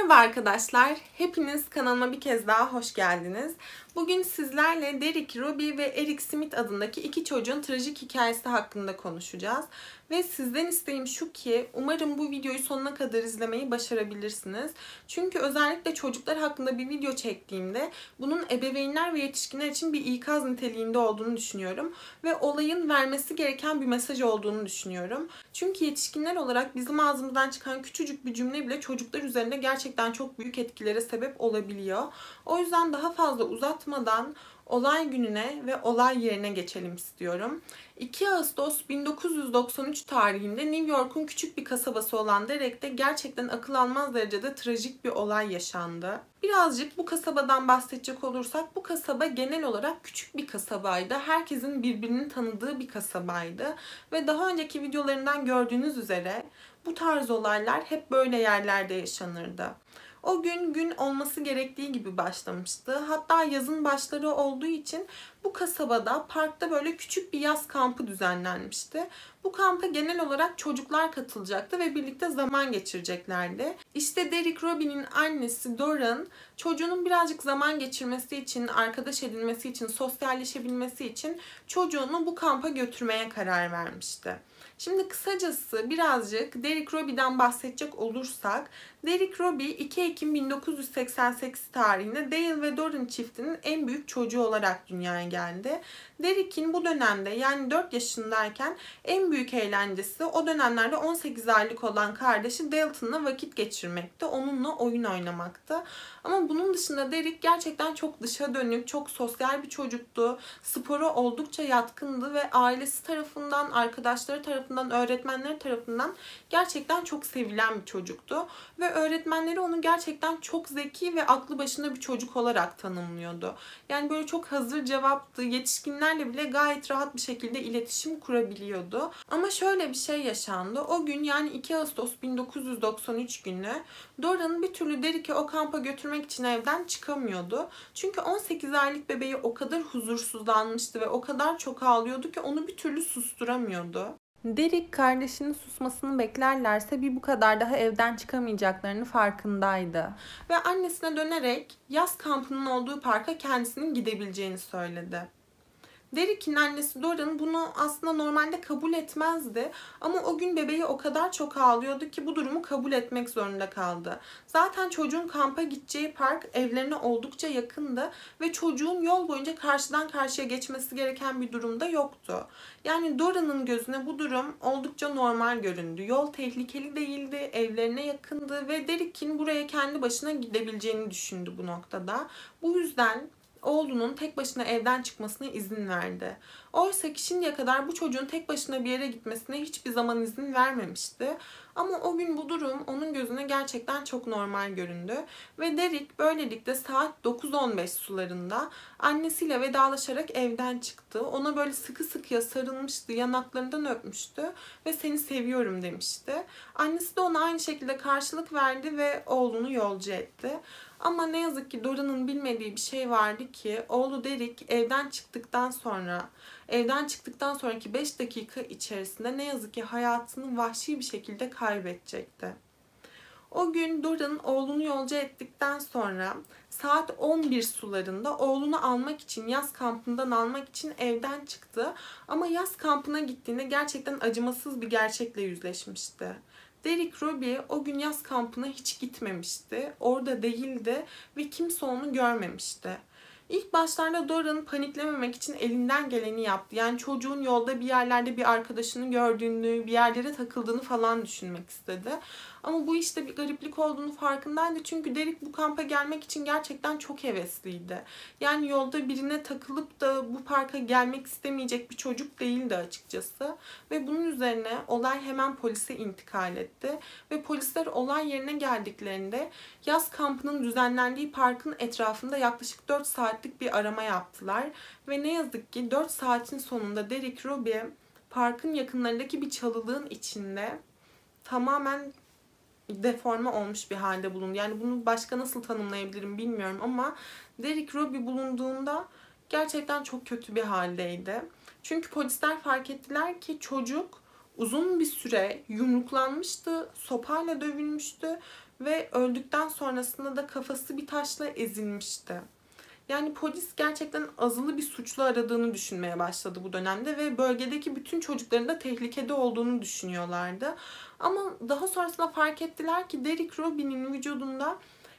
Merhaba arkadaşlar, hepiniz kanalıma bir kez daha hoş geldiniz. Bugün sizlerle Derek Robbie ve Eric Smith adındaki iki çocuğun trajik hikayesi hakkında konuşacağız. Ve sizden isteğim şu ki, umarım bu videoyu sonuna kadar izlemeyi başarabilirsiniz. Çünkü özellikle çocuklar hakkında bir video çektiğimde bunun ebeveynler ve yetişkinler için bir ikaz niteliğinde olduğunu düşünüyorum. Ve olayın vermesi gereken bir mesaj olduğunu düşünüyorum. Çünkü yetişkinler olarak bizim ağzımızdan çıkan küçücük bir cümle bile çocuklar üzerinde gerçekten çok büyük etkilere sebep olabiliyor. O yüzden daha fazla uzatmadan olay gününe ve olay yerine geçelim istiyorum. 2 Ağustos 1993 tarihinde New York'un küçük bir kasabası olan Derek'te gerçekten akıl almaz derecede trajik bir olay yaşandı. Birazcık bu kasabadan bahsedecek olursak, bu kasaba genel olarak küçük bir kasabaydı. Herkesin birbirini tanıdığı bir kasabaydı. Ve daha önceki videolarından gördüğünüz üzere bu tarz olaylar hep böyle yerlerde yaşanırdı. O gün olması gerektiği gibi başlamıştı. Hatta yazın başları olduğu için bu kasabada parkta böyle küçük bir yaz kampı düzenlenmişti. Bu kampa genel olarak çocuklar katılacaktı ve birlikte zaman geçireceklerdi. İşte Derek Robbie'nin annesi Doran, çocuğunun birazcık zaman geçirmesi için, arkadaş edinmesi için, sosyalleşebilmesi için çocuğunu bu kampa götürmeye karar vermişti. Şimdi kısacası birazcık Derek Robbie'den bahsedecek olursak, Derek Robbie 2 Ekim 1988 tarihinde Dale ve Doran çiftinin en büyük çocuğu olarak dünyaya geldi. Derek'in bu dönemde, yani 4 yaşındayken en büyük eğlencesi o dönemlerde 18 aylık olan kardeşi Dalton'la vakit geçirmekti. Onunla oyun oynamaktı. Ama bunun dışında Derek gerçekten çok dışa dönük, çok sosyal bir çocuktu. Spora oldukça yatkındı ve ailesi tarafından, arkadaşları tarafından, öğretmenleri tarafından gerçekten çok sevilen bir çocuktu. Ve öğretmenleri onu gerçekten çok zeki ve aklı başında bir çocuk olarak tanımlıyordu. Yani böyle çok hazır cevaptı. Yetişkinlerle bile gayet rahat bir şekilde iletişim kurabiliyordu. Ama şöyle bir şey yaşandı. O gün, yani 2 Ağustos 1993 günü Doran bir türlü Derek'i o kampa götürmek için evden çıkamıyordu. Çünkü 18 aylık bebeği o kadar huzursuzlanmıştı ve o kadar çok ağlıyordu ki onu bir türlü susturamıyordu. Derek kardeşinin susmasını beklerlerse bir bu kadar daha evden çıkamayacaklarını farkındaydı. Ve annesine dönerek yaz kampının olduğu parka kendisinin gidebileceğini söyledi. Derek'in annesi Doran bunu aslında normalde kabul etmezdi. Ama o gün bebeği o kadar çok ağlıyordu ki bu durumu kabul etmek zorunda kaldı. Zaten çocuğun kampa gideceği park evlerine oldukça yakındı ve çocuğun yol boyunca karşıdan karşıya geçmesi gereken bir durumda yoktu. Yani Doran'ın gözüne bu durum oldukça normal göründü. Yol tehlikeli değildi, evlerine yakındı ve Derek'in buraya kendi başına gidebileceğini düşündü bu noktada. Bu yüzden oğlunun tek başına evden çıkmasına izin verdi. Oysa ki şimdiye kadar bu çocuğun tek başına bir yere gitmesine hiçbir zaman izin vermemişti. Ama o gün bu durum onun gözüne gerçekten çok normal göründü. Ve Derek böylelikle saat 9:15 sularında annesiyle vedalaşarak evden çıktı. Ona böyle sıkı sıkıya sarılmıştı, yanaklarından öpmüştü ve seni seviyorum demişti. Annesi de ona aynı şekilde karşılık verdi ve oğlunu yolcu etti. Ama ne yazık ki Doran'ın bilmediği bir şey vardı ki oğlu Derek evden çıktıktan sonraki 5 dakika içerisinde ne yazık ki hayatını vahşi bir şekilde kaybedecekti. O gün Doran oğlunu yolcu ettikten sonra saat 11 sularında oğlunu almak için, yaz kampından almak için evden çıktı. Ama yaz kampına gittiğinde gerçekten acımasız bir gerçekle yüzleşmişti. Derek Robbie o gün yaz kampına hiç gitmemişti. Orada değildi ve kimse onu görmemişti. İlk başlarda Doran paniklememek için elinden geleni yaptı. Yani çocuğun yolda bir yerlerde bir arkadaşını gördüğünü, bir yerlere takıldığını falan düşünmek istedi. Ama bu işte bir gariplik olduğunu farkındaydı. Çünkü Derek bu kampa gelmek için gerçekten çok hevesliydi. Yani yolda birine takılıp da bu parka gelmek istemeyecek bir çocuk değildi açıkçası. Ve bunun üzerine olay hemen polise intikal etti. Ve polisler olay yerine geldiklerinde yaz kampının düzenlendiği parkın etrafında yaklaşık 4 saatlik bir arama yaptılar. Ve ne yazık ki 4 saatin sonunda Derek Robbie parkın yakınlarındaki bir çalılığın içinde tamamen deforme olmuş bir halde bulundu. Yani bunu başka nasıl tanımlayabilirim bilmiyorum ama Derek Robbie bulunduğunda gerçekten çok kötü bir haldeydi. Çünkü polisler fark ettiler ki çocuk uzun bir süre yumruklanmıştı, sopayla dövülmüştü ve öldükten sonrasında da kafası bir taşla ezilmişti. Yani polis gerçekten azılı bir suçlu aradığını düşünmeye başladı bu dönemde ve bölgedeki bütün çocukların da tehlikede olduğunu düşünüyorlardı. Ama daha sonrasında fark ettiler ki Derek Robin'in vücudunda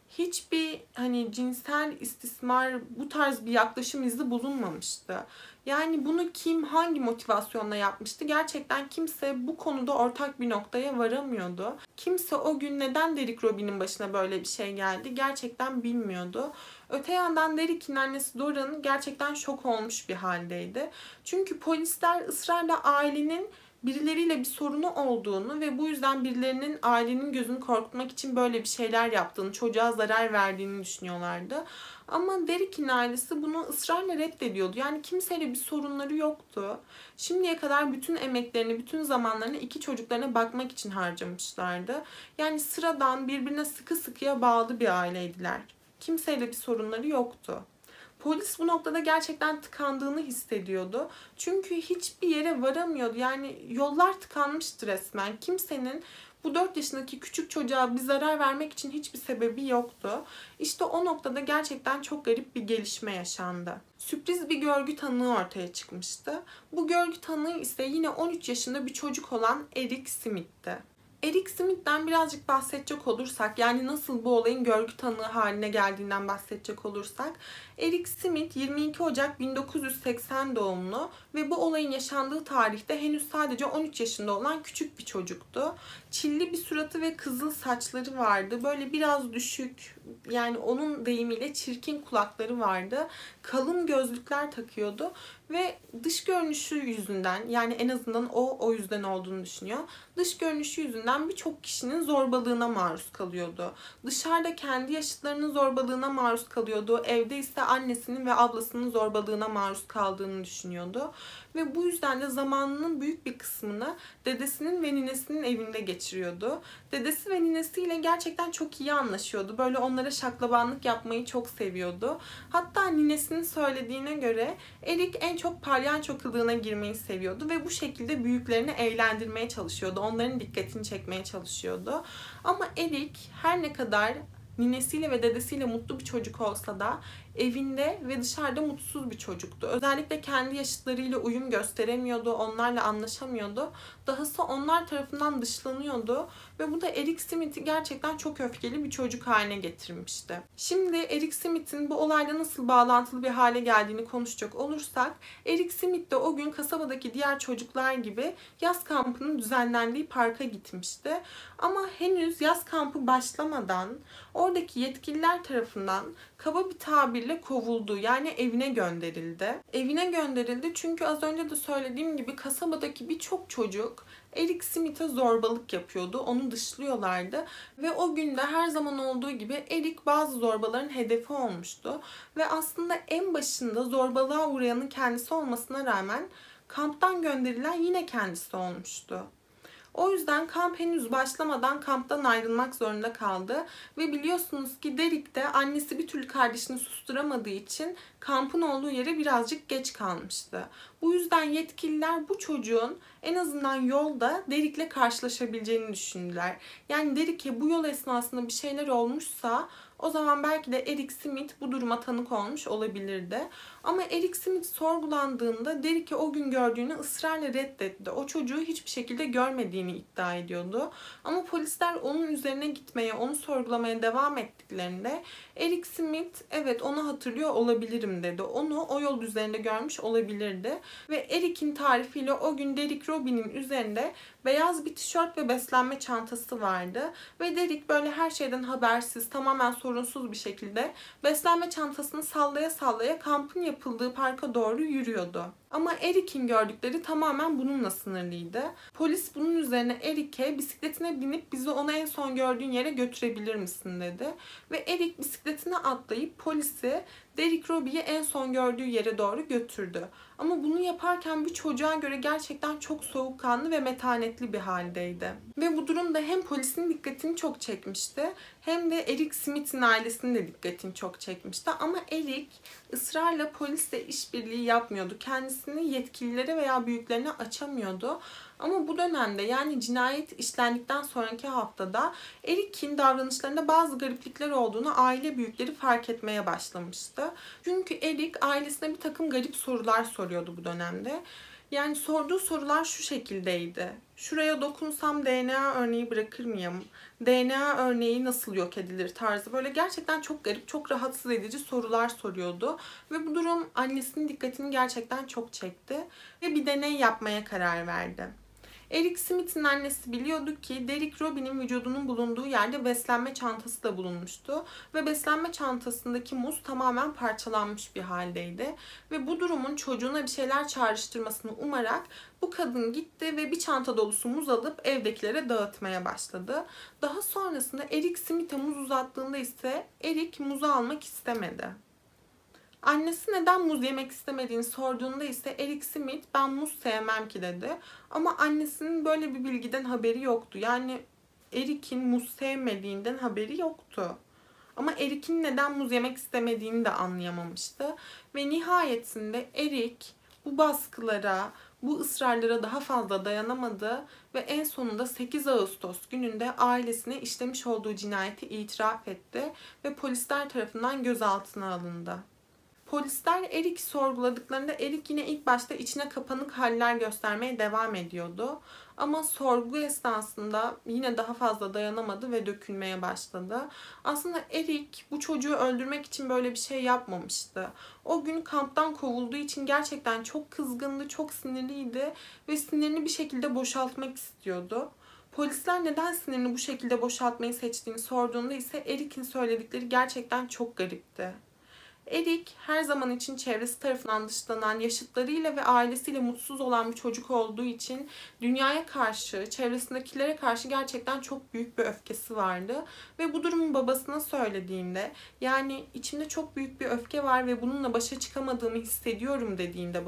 hiçbir cinsel istismar, bu tarz bir yaklaşım izi bulunmamıştı. Yani bunu kim hangi motivasyonla yapmıştı? Gerçekten kimse bu konuda ortak bir noktaya varamıyordu. Kimse o gün neden Derek Robin'in başına böyle bir şey geldi gerçekten bilmiyordu. Öte yandan Derek'in annesi Dora'nın gerçekten şok olmuş bir haldeydi. Çünkü polisler ısrarla ailenin birileriyle bir sorunu olduğunu ve bu yüzden birilerinin ailenin gözünü korkutmak için böyle bir şeyler yaptığını, çocuğa zarar verdiğini düşünüyorlardı. Ama Derek'in ailesi bunu ısrarla reddediyordu. Yani kimseyle bir sorunları yoktu. Şimdiye kadar bütün emeklerini, bütün zamanlarını iki çocuklarına bakmak için harcamışlardı. Yani sıradan, birbirine sıkı sıkıya bağlı bir aileydiler. Kimseyle bir sorunları yoktu. Polis bu noktada gerçekten tıkandığını hissediyordu. Çünkü hiçbir yere varamıyordu. Yani yollar tıkanmıştı resmen. Kimsenin bu 4 yaşındaki küçük çocuğa bir zarar vermek için hiçbir sebebi yoktu. İşte o noktada gerçekten çok garip bir gelişme yaşandı. Sürpriz bir görgü tanığı ortaya çıkmıştı. Bu görgü tanığı ise yine 13 yaşında bir çocuk olan Eric Smith'ti. Eric Smith'ten birazcık bahsedecek olursak, yani nasıl bu olayın görgü tanığı haline geldiğinden bahsedecek olursak, Eric Smith 22 Ocak 1980 doğumlu ve bu olayın yaşandığı tarihte henüz sadece 13 yaşında olan küçük bir çocuktu. Çilli bir suratı ve kızıl saçları vardı. Böyle biraz düşük, yani onun deyimiyle çirkin kulakları vardı. Kalın gözlükler takıyordu ve dış görünüşü yüzünden, yani en azından o yüzden olduğunu düşünüyor. Dış görünüşü yüzünden birçok kişinin zorbalığına maruz kalıyordu. Dışarıda kendi yaşıtlarının zorbalığına maruz kalıyordu. Evde ise annesinin ve ablasının zorbalığına maruz kaldığını düşünüyordu. Ve bu yüzden de zamanının büyük bir kısmını dedesinin ve ninesinin evinde geçiriyordu. Dedesi ve ninesiyle gerçekten çok iyi anlaşıyordu. Böyle onlara şaklabanlık yapmayı çok seviyordu. Hatta ninesinin söylediğine göre Eric en çok palyaço kılığına girmeyi seviyordu ve bu şekilde büyüklerini eğlendirmeye çalışıyordu. Onların dikkatini çekmeye çalışıyordu. Ama Eric her ne kadar ninesiyle ve dedesiyle mutlu bir çocuk olsa da evinde ve dışarıda mutsuz bir çocuktu. Özellikle kendi yaşıtlarıyla uyum gösteremiyordu, onlarla anlaşamıyordu. Dahası onlar tarafından dışlanıyordu ve bu da Eric Smith'i gerçekten çok öfkeli bir çocuk haline getirmişti. Şimdi Eric Smith'in bu olayla nasıl bağlantılı bir hale geldiğini konuşacak olursak, Eric Smith de o gün kasabadaki diğer çocuklar gibi yaz kampının düzenlendiği parka gitmişti. Ama henüz yaz kampı başlamadan oradaki yetkililer tarafından kaba bir tabirle kovuldu. Yani evine gönderildi. Evine gönderildi çünkü az önce de söylediğim gibi kasabadaki birçok çocuk Eric Smith'e zorbalık yapıyordu. Onu dışlıyorlardı. Ve o günde her zaman olduğu gibi Eric bazı zorbaların hedefi olmuştu. Ve aslında en başında zorbalığa uğrayanın kendisi olmasına rağmen kamptan gönderilen yine kendisi olmuştu. O yüzden kamp henüz başlamadan kamptan ayrılmak zorunda kaldı. Ve biliyorsunuz ki Derek de annesi bir türlü kardeşini susturamadığı için kampın olduğu yere birazcık geç kalmıştı. Bu yüzden yetkililer bu çocuğun en azından yolda Derek'le karşılaşabileceğini düşündüler. Yani Derek'e bu yol esnasında bir şeyler olmuşsa o zaman belki de Eric Smith bu duruma tanık olmuş olabilirdi. Ama Eric Smith sorgulandığında Derek'i o gün gördüğünü ısrarla reddetti. O çocuğu hiçbir şekilde görmediğini iddia ediyordu. Ama polisler onun üzerine gitmeye, onu sorgulamaya devam ettiklerinde Eric Smith evet onu hatırlıyor olabilirim dedi. Onu o yol üzerinde görmüş olabilirdi. Ve Eric'in tarifiyle o gün Derek Robin'in üzerinde beyaz bir tişört ve beslenme çantası vardı. Ve Derek böyle her şeyden habersiz, tamamen sorunsuz bir şekilde beslenme çantasını sallaya sallaya kampın yapıldığı parka doğru yürüyordu. Ama Eric'in gördükleri tamamen bununla sınırlıydı. Polis bunun üzerine Eric'e bisikletine binip bizi ona en son gördüğün yere götürebilir misin dedi. Ve Eric bisikletine atlayıp polisi Derek Robbie'yi en son gördüğü yere doğru götürdü. Ama bunu yaparken bir çocuğa göre gerçekten çok soğukkanlı ve metanetli bir haldeydi. Ve bu durum da hem polisin dikkatini çok çekmişti hem de Eric Smith'in ailesinin de dikkatini çok çekmişti. Ama Eric ısrarla polisle işbirliği yapmıyordu. Kendisi kendisini yetkililere veya büyüklerine açamıyordu. Ama bu dönemde, yani cinayet işlendikten sonraki haftada Eric'in davranışlarında bazı gariplikler olduğunu aile büyükleri fark etmeye başlamıştı. Çünkü Eric ailesine bir takım garip sorular soruyordu bu dönemde. Yani sorduğu sorular şu şekildeydi: şuraya dokunsam DNA örneği bırakır mıyım? DNA örneği nasıl yok edilir tarzı, böyle gerçekten çok garip, çok rahatsız edici sorular soruyordu. Ve bu durum annesinin dikkatini gerçekten çok çekti ve bir deney yapmaya karar verdi. Eric Smith'in annesi biliyordu ki Derek Robin'in vücudunun bulunduğu yerde beslenme çantası da bulunmuştu ve beslenme çantasındaki muz tamamen parçalanmış bir haldeydi ve bu durumun çocuğuna bir şeyler çağrıştırmasını umarak bu kadın gitti ve bir çanta dolusu muz alıp evdekilere dağıtmaya başladı. Daha sonrasında Eric Smith'e muz uzattığında ise Eric muzu almak istemedi. Annesi neden muz yemek istemediğini sorduğunda ise Eric Smith ben muz sevmem ki dedi. Ama annesinin böyle bir bilgiden haberi yoktu. Yani Eric'in muz sevmediğinden haberi yoktu. Ama Eric'in neden muz yemek istemediğini de anlayamamıştı. Ve nihayetinde Eric bu baskılara, bu ısrarlara daha fazla dayanamadı ve en sonunda 8 Ağustos gününde ailesine işlemiş olduğu cinayeti itiraf etti ve polisler tarafından gözaltına alındı. Polisler Eric'i sorguladıklarında Eric yine ilk başta içine kapanık haller göstermeye devam ediyordu. Ama sorgu esnasında yine daha fazla dayanamadı ve dökülmeye başladı. Aslında Eric bu çocuğu öldürmek için böyle bir şey yapmamıştı. O gün kamptan kovulduğu için gerçekten çok kızgındı, çok sinirliydi ve sinirini bir şekilde boşaltmak istiyordu. Polisler neden sinirini bu şekilde boşaltmayı seçtiğini sorduğunda ise Eric'in söyledikleri gerçekten çok garipti. Eric her zaman için çevresi tarafından dışlanan, yaşıtlarıyla ve ailesiyle mutsuz olan bir çocuk olduğu için dünyaya karşı, çevresindekilere karşı gerçekten çok büyük bir öfkesi vardı. Ve bu durumu babasına söylediğinde, yani içimde çok büyük bir öfke var ve bununla başa çıkamadığımı hissediyorum dediğinde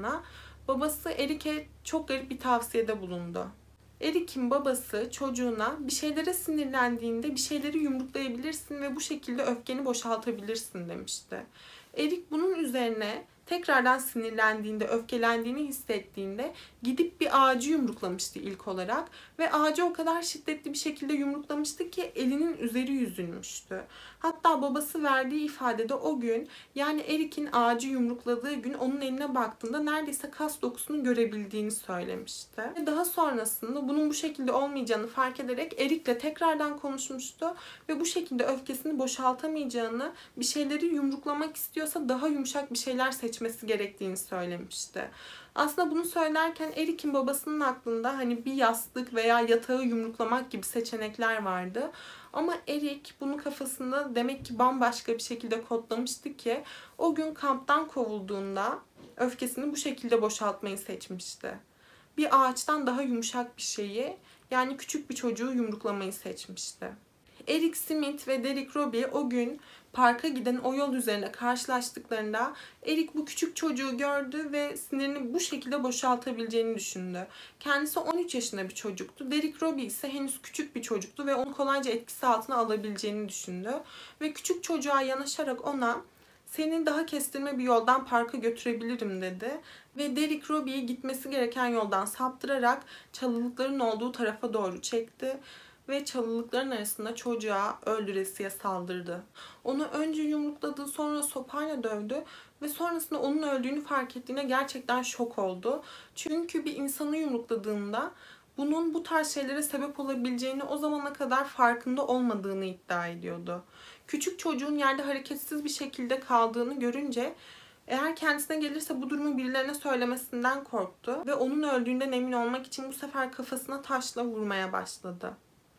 babası Eric'e çok garip bir tavsiyede bulundu. Eric'in babası çocuğuna bir şeylere sinirlendiğinde bir şeyleri yumruklayabilirsin ve bu şekilde öfkeni boşaltabilirsin demişti. Eric bunun üzerine tekrardan sinirlendiğinde, öfkelendiğini hissettiğinde gidip bir ağacı yumruklamıştı ilk olarak ve ağacı o kadar şiddetli bir şekilde yumruklamıştı ki elinin üzeri yüzülmüştü. Hatta babası verdiği ifadede o gün, yani Eric'in ağacı yumrukladığı gün onun eline baktığında neredeyse kas dokusunu görebildiğini söylemişti. Ve daha sonrasında bunun bu şekilde olmayacağını fark ederek Eric'le tekrardan konuşmuştu ve bu şekilde öfkesini boşaltamayacağını, bir şeyleri yumruklamak istiyorsa daha yumuşak bir şeyler seçmesi gerektiğini söylemişti. Aslında bunu söylerken Eric'in babasının aklında hani bir yastık veya yatağı yumruklamak gibi seçenekler vardı. Ama Eric bunu kafasında demek ki bambaşka bir şekilde kodlamıştı ki o gün kamptan kovulduğunda öfkesini bu şekilde boşaltmayı seçmişti. Bir ağaçtan daha yumuşak bir şeyi, yani küçük bir çocuğu yumruklamayı seçmişti. Eric Smith ve Derek Robbie o gün parka giden o yol üzerine karşılaştıklarında Eric bu küçük çocuğu gördü ve sinirini bu şekilde boşaltabileceğini düşündü. Kendisi 13 yaşında bir çocuktu. Derek Robbie ise henüz küçük bir çocuktu ve onu kolayca etkisi altına alabileceğini düşündü. Ve küçük çocuğa yanaşarak ona "Seni daha kestirme bir yoldan parka götürebilirim" dedi. Ve Derek Robbie'yi gitmesi gereken yoldan saptırarak çalılıkların olduğu tarafa doğru çekti ve çalılıkların arasında çocuğa öldüresiye saldırdı. Onu önce yumrukladı, sonra sopayla dövdü ve sonrasında onun öldüğünü fark ettiğine gerçekten şok oldu. Çünkü bir insanı yumrukladığında bunun bu tarz şeylere sebep olabileceğini o zamana kadar farkında olmadığını iddia ediyordu. Küçük çocuğun yerde hareketsiz bir şekilde kaldığını görünce eğer kendisine gelirse bu durumu birilerine söylemesinden korktu ve onun öldüğünden emin olmak için bu sefer kafasına taşla vurmaya başladı.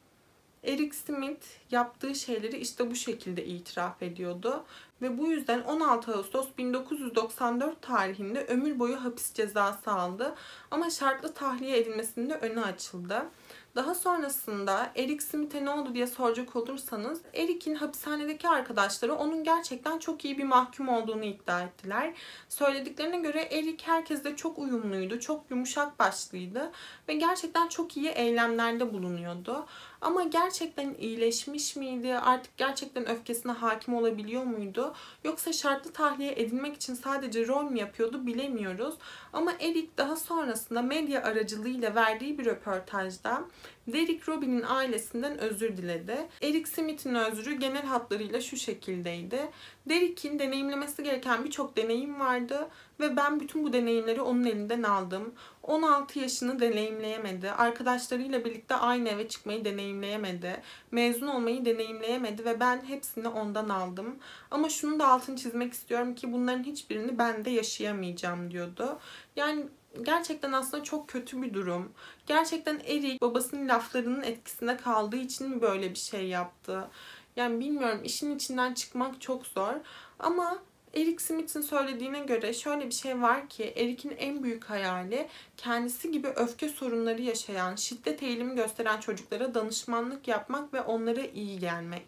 Eric Smith yaptığı şeyleri işte bu şekilde itiraf ediyordu ve bu yüzden 16 Ağustos 1994 tarihinde ömür boyu hapis cezası aldı ama şartlı tahliye edilmesinin de önü açıldı. Daha sonrasında Eric Smith'e ne oldu diye soracak olursanız, Eric'in hapishanedeki arkadaşları onun gerçekten çok iyi bir mahkum olduğunu iddia ettiler. Söylediklerine göre Eric herkesle çok uyumluydu, çok yumuşak başlıydı ve gerçekten çok iyi eylemlerde bulunuyordu. Ama gerçekten iyileşmiş miydi? Artık gerçekten öfkesine hakim olabiliyor muydu? Yoksa şartlı tahliye edilmek için sadece rol mü yapıyordu bilemiyoruz. Ama Eric daha sonrasında medya aracılığıyla verdiği bir röportajda Derek Robin'in ailesinden özür diledi. Eric Smith'in özrü genel hatlarıyla şu şekildeydi. Derek'in deneyimlemesi gereken birçok deneyim vardı ve ben bütün bu deneyimleri onun elinden aldım. 16 yaşını deneyimleyemedi. Arkadaşlarıyla birlikte aynı eve çıkmayı deneyimleyemedi. Mezun olmayı deneyimleyemedi ve ben hepsini ondan aldım. Ama şunu da altını çizmek istiyorum ki bunların hiçbirini ben de yaşayamayacağım diyordu. Yani gerçekten aslında çok kötü bir durum. Gerçekten Eric babasının laflarının etkisinde kaldığı için mi böyle bir şey yaptı? Yani bilmiyorum, işin içinden çıkmak çok zor. Ama Eric Smith'in söylediğine göre şöyle bir şey var ki Eric'in en büyük hayali kendisi gibi öfke sorunları yaşayan, şiddet eğilimi gösteren çocuklara danışmanlık yapmak ve onlara iyi gelmek.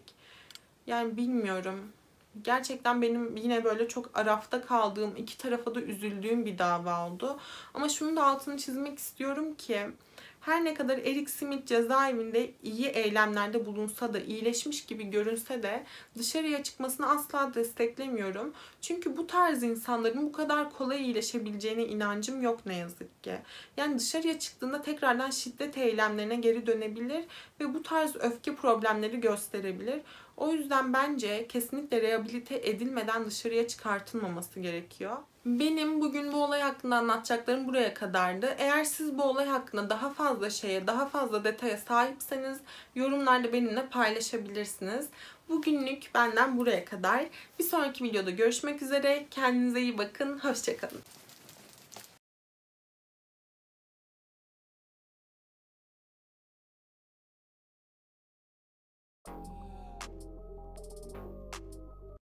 Yani bilmiyorum. Gerçekten benim yine böyle çok arafta kaldığım, iki tarafa da üzüldüğüm bir dava oldu. Ama şunu da altını çizmek istiyorum ki her ne kadar Eric Smith cezaevinde iyi eylemlerde bulunsa da, iyileşmiş gibi görünse de dışarıya çıkmasını asla desteklemiyorum. Çünkü bu tarz insanların bu kadar kolay iyileşebileceğine inancım yok ne yazık ki. Yani dışarıya çıktığında tekrardan şiddet eylemlerine geri dönebilir ve bu tarz öfke problemleri gösterebilir. O yüzden bence kesinlikle rehabilite edilmeden dışarıya çıkartılmaması gerekiyor. Benim bugün bu olay hakkında anlatacaklarım buraya kadardı. Eğer siz bu olay hakkında daha fazla şeye, daha fazla detaya sahipseniz yorumlarda benimle paylaşabilirsiniz. Bugünlük benden buraya kadar. Bir sonraki videoda görüşmek üzere. Kendinize iyi bakın. Hoşça kalın.